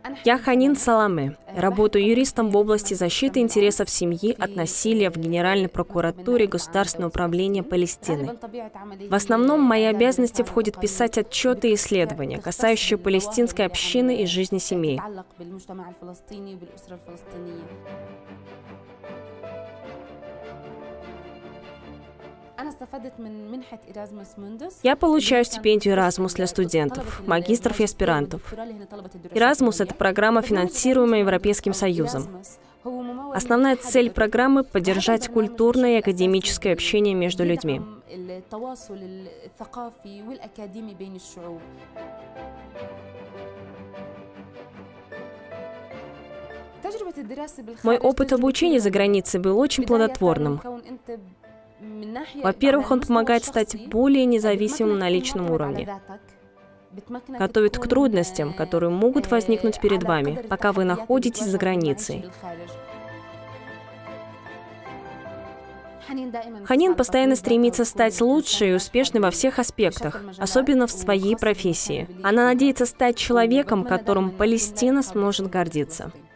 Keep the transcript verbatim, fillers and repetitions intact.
Я Ханин Саламе. Работаю юристом в области защиты интересов семьи от насилия в Генеральной прокуратуре Государственного управления Палестины. В основном в мои обязанности входит писать отчеты и исследования, касающиеся палестинской общины и жизни семей. Я получаю стипендию Erasmus для студентов, магистров и аспирантов. Erasmus – это программа, финансируемая Европейским Союзом. Основная цель программы – поддержать культурное и академическое общение между людьми. Мой опыт обучения за границей был очень плодотворным. Во-первых, он помогает стать более независимым на личном уровне, готовит к трудностям, которые могут возникнуть перед вами, пока вы находитесь за границей. Ханин постоянно стремится стать лучшей и успешной во всех аспектах, особенно в своей профессии. Она надеется стать человеком, которым Палестина сможет гордиться.